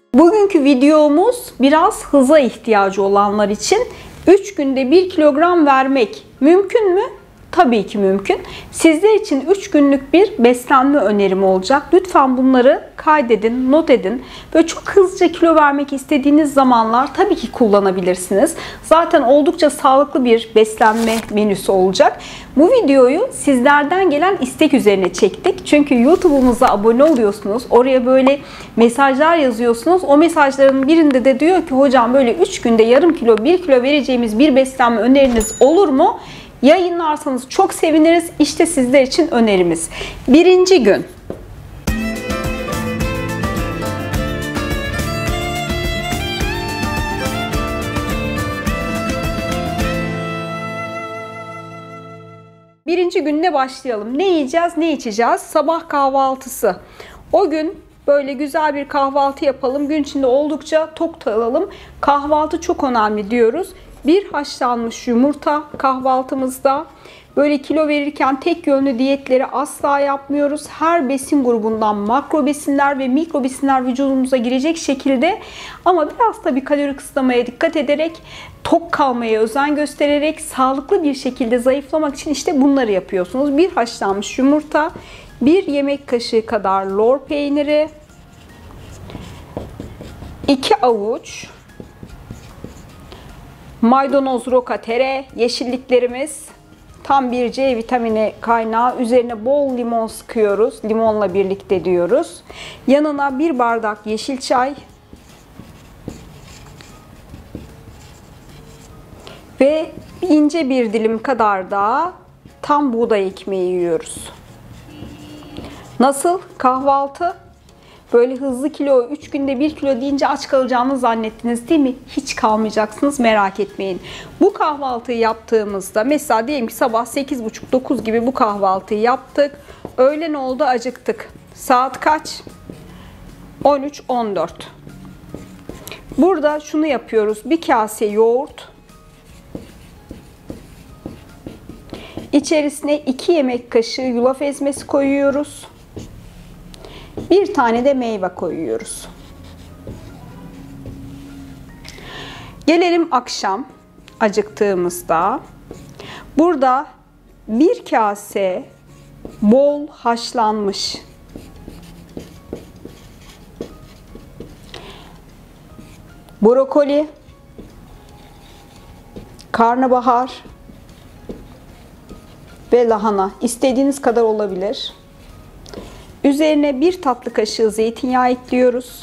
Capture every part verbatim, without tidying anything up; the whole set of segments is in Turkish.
Bugünkü videomuz biraz hıza ihtiyacı olanlar için üç günde bir kilogram vermek mümkün mü? Tabii ki mümkün. Sizler için üç günlük bir beslenme önerim olacak. Lütfen bunları kaydedin, not edin. Böyle çok hızlıca kilo vermek istediğiniz zamanlar tabii ki kullanabilirsiniz. Zaten oldukça sağlıklı bir beslenme menüsü olacak. Bu videoyu sizlerden gelen istek üzerine çektik. Çünkü YouTube'umuza abone oluyorsunuz. Oraya böyle mesajlar yazıyorsunuz. O mesajların birinde de diyor ki hocam böyle üç günde yarım kilo, bir kilo vereceğimiz bir beslenme öneriniz olur mu? Yayınlarsanız çok seviniriz. İşte sizler için önerimiz. Birinci gün. Birinci günle başlayalım. Ne yiyeceğiz, ne içeceğiz? Sabah kahvaltısı. O gün böyle güzel bir kahvaltı yapalım. Gün içinde oldukça tok kalalım. Kahvaltı çok önemli diyoruz. Bir haşlanmış yumurta kahvaltımızda. Böyle kilo verirken tek yönlü diyetleri asla yapmıyoruz. Her besin grubundan makro besinler ve mikro besinler vücudumuza girecek şekilde, ama biraz tabii kalori kısıtlamaya dikkat ederek, tok kalmaya özen göstererek sağlıklı bir şekilde zayıflamak için işte bunları yapıyorsunuz. Bir haşlanmış yumurta, bir yemek kaşığı kadar lor peyniri, iki avuç maydanoz, roka, tere, yeşilliklerimiz, tam bir C vitamini kaynağı. Üzerine bol limon sıkıyoruz. Limonla birlikte diyoruz. Yanına bir bardak yeşil çay ve ince bir dilim kadar da tam buğday ekmeği yiyoruz. Nasıl? Kahvaltı? Böyle hızlı kilo, üç günde bir kilo deyince aç kalacağını zannettiniz değil mi? Hiç kalmayacaksınız, merak etmeyin. Bu kahvaltıyı yaptığımızda, mesela diyelim ki sabah sekiz buçuk dokuz gibi bu kahvaltıyı yaptık. Öğlen oldu, acıktık. Saat kaç? on üç on dört. Burada şunu yapıyoruz. Bir kase yoğurt. İçerisine iki yemek kaşığı yulaf ezmesi koyuyoruz. Bir tane de meyve koyuyoruz. Gelelim akşam acıktığımızda. Burada bir kase bol haşlanmış brokoli, karnabahar ve lahana. İstediğiniz kadar olabilir. Üzerine bir tatlı kaşığı zeytinyağı ekliyoruz.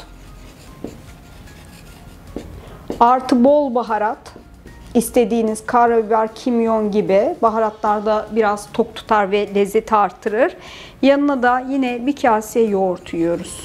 Artı bol baharat. İstediğiniz karabiber, kimyon gibi baharatlar da biraz tok tutar ve lezzeti artırır. Yanına da yine bir kase yoğurt yiyoruz.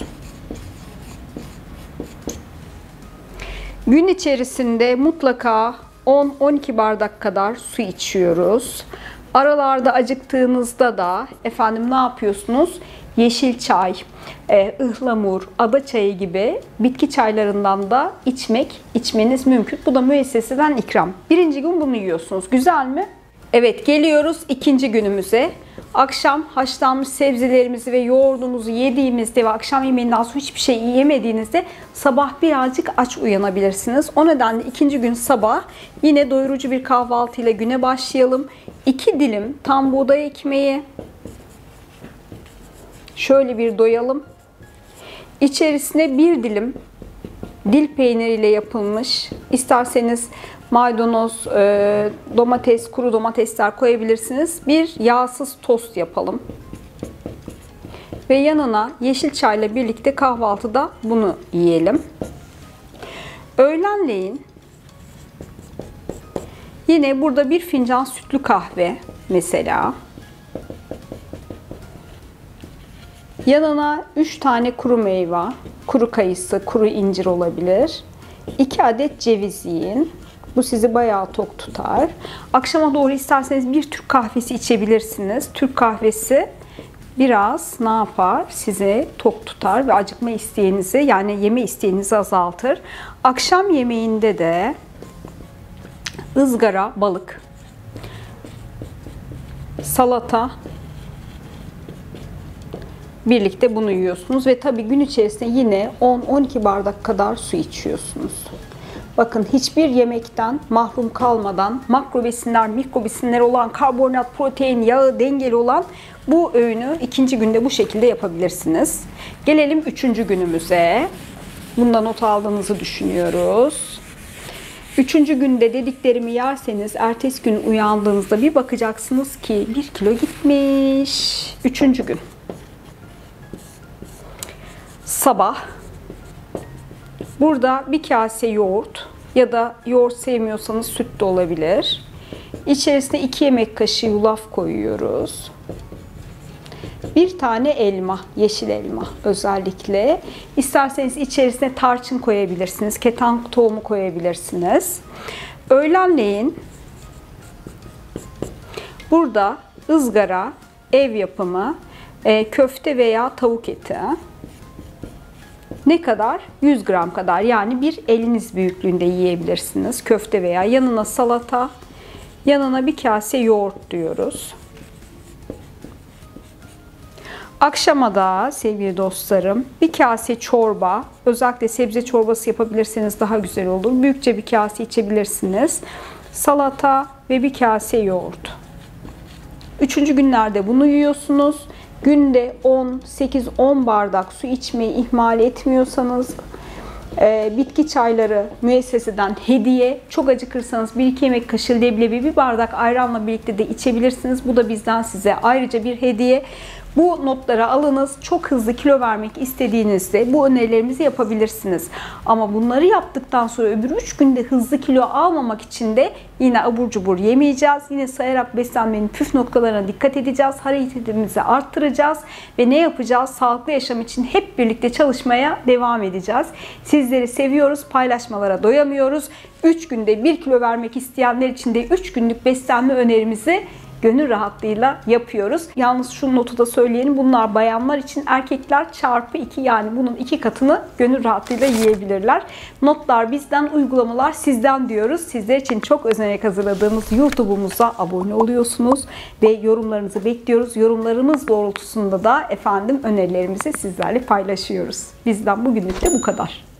Gün içerisinde mutlaka on on iki bardak kadar su içiyoruz. Aralarda acıktığınızda da efendim ne yapıyorsunuz? Yeşil çay, ıhlamur, ada çayı gibi bitki çaylarından da içmek, içmeniz mümkün. Bu da müesseseden ikram. Birinci gün bunu yiyorsunuz. Güzel mi? Evet, geliyoruz ikinci günümüze. Akşam haşlanmış sebzelerimizi ve yoğurdumuzu yediğimizde ve akşam yemeğinden sonra hiçbir şey yemediğinizde sabah birazcık aç uyanabilirsiniz. O nedenle ikinci gün sabah yine doyurucu bir kahvaltıyla güne başlayalım. iki dilim tam buğday ekmeği. Şöyle bir doyalım. İçerisine bir dilim dil peyniriyle yapılmış, isterseniz maydanoz, domates, kuru domatesler koyabilirsiniz. Bir yağsız tost yapalım. Ve yanına yeşil çayla birlikte kahvaltıda bunu yiyelim. Öğlenleyin yine burada bir fincan sütlü kahve mesela. Yanına üç tane kuru meyve, kuru kayısı, kuru incir olabilir. iki adet ceviz yiyin. Bu sizi bayağı tok tutar. Akşama doğru isterseniz bir Türk kahvesi içebilirsiniz. Türk kahvesi biraz ne yapar? Sizi tok tutar ve acıkma isteğinizi, yani yeme isteğinizi azaltır. Akşam yemeğinde de ızgara balık, salata, birlikte bunu yiyorsunuz ve tabii gün içerisinde yine on on iki bardak kadar su içiyorsunuz. Bakın hiçbir yemekten mahrum kalmadan makro besinler, mikro besinler olan, karbonhidrat, protein, yağı dengeli olan bu öğünü ikinci günde bu şekilde yapabilirsiniz. Gelelim üçüncü günümüze. Bunda not aldığınızı düşünüyoruz. Üçüncü günde dediklerimi yerseniz ertesi gün uyandığınızda bir bakacaksınız ki bir kilo gitmiş. Üçüncü gün. Sabah burada bir kase yoğurt ya da yoğurt sevmiyorsanız süt de olabilir. İçerisine iki yemek kaşığı yulaf koyuyoruz. Bir tane elma, yeşil elma özellikle. İsterseniz içerisine tarçın koyabilirsiniz, keten tohumu koyabilirsiniz. Öğlenleyin burada ızgara, ev yapımı e, köfte veya tavuk eti. Ne kadar? yüz gram kadar, yani bir eliniz büyüklüğünde yiyebilirsiniz. Köfte veya yanına salata, yanına bir kase yoğurt diyoruz. Akşama da sevgili dostlarım bir kase çorba, özellikle sebze çorbası yapabilirseniz daha güzel olur. Büyükçe bir kase içebilirsiniz. Salata ve bir kase yoğurt. Üçüncü günlerde bunu yiyorsunuz. Günde on sekiz on bardak su içmeyi ihmal etmiyorsanız, e, bitki çayları müesseseden hediye, çok acıkırsanız bir iki yemek kaşığı leblebi, bir bardak ayranla birlikte de içebilirsiniz. Bu da bizden size ayrıca bir hediye. Bu notları alınız. Çok hızlı kilo vermek istediğinizde bu önerilerimizi yapabilirsiniz. Ama bunları yaptıktan sonra öbür üç günde hızlı kilo almamak için de yine abur cubur yemeyeceğiz. Yine sayarak beslenmenin püf noktalarına dikkat edeceğiz. Hareketimizi arttıracağız ve ne yapacağız? Sağlıklı yaşam için hep birlikte çalışmaya devam edeceğiz. Sizleri seviyoruz. Paylaşmalara doyamıyoruz. üç günde bir kilo vermek isteyenler için de üç günlük beslenme önerimizi gönül rahatlığıyla yapıyoruz. Yalnız şu notu da söyleyelim. Bunlar bayanlar için, erkekler çarpı iki, yani bunun iki katını gönül rahatlığıyla yiyebilirler. Notlar bizden, uygulamalar sizden diyoruz. Sizler için çok özenerek hazırladığımız YouTube'umuza abone oluyorsunuz ve yorumlarınızı bekliyoruz. Yorumlarınız doğrultusunda da efendim önerilerimizi sizlerle paylaşıyoruz. Bizden bugünlük de bu kadar.